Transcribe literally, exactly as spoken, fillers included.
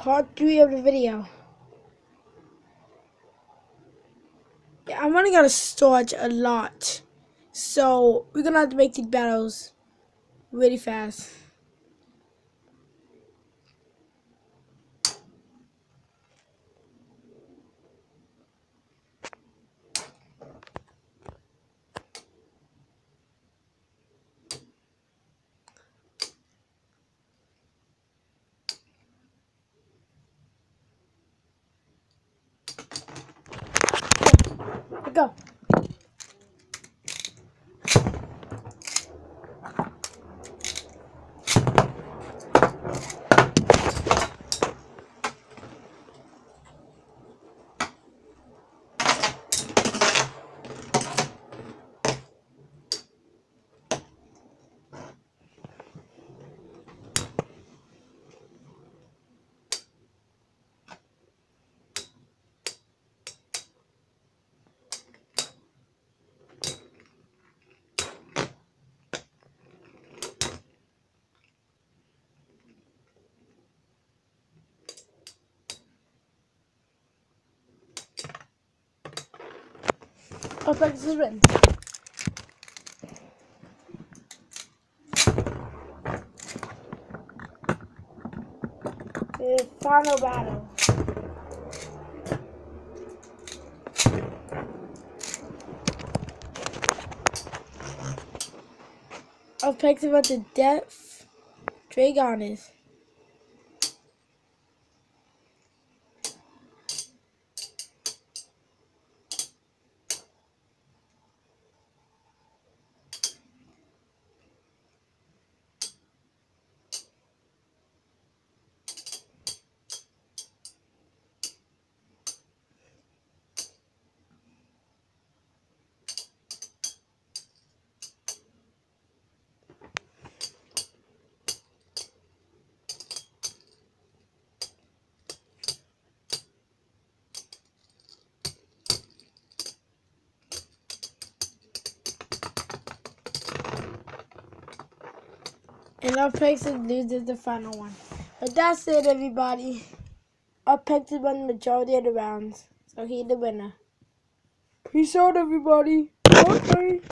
part three of the video. Yeah, I'm running out of storage a lot. So we're gonna have to make these battles really fast. Let's go. Oh, practice is written. The final battle. I've picked about the Death Dragonis. And our Pixel loses the final one. But that's it, everybody. Our Pixel won the majority of the rounds. So he's the winner. Peace out, everybody. Bye.